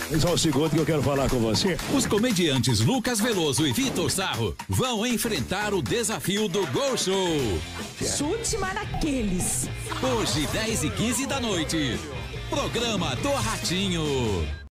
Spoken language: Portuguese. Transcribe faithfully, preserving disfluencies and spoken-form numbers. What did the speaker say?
Só um segundo que eu quero falar com você. Os comediantes Lucas Veloso e Vitor Sarro vão enfrentar o desafio do Gol Show. Chute Maraqueles. Hoje, dez e quinze da noite. Programa do Ratinho.